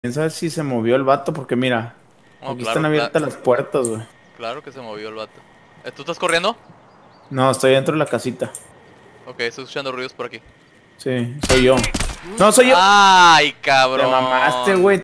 ¿Quién sabe si se movió el vato? Porque mira, Oh, aquí están claro, abiertas las puertas, güey. claro que se movió el vato. ¿Tú estás corriendo? No, estoy dentro de la casita. Ok, estoy escuchando ruidos por aquí. Sí, soy yo. ¡No, soy yo! ¡Ay, Te mamaste, cabrón! güey.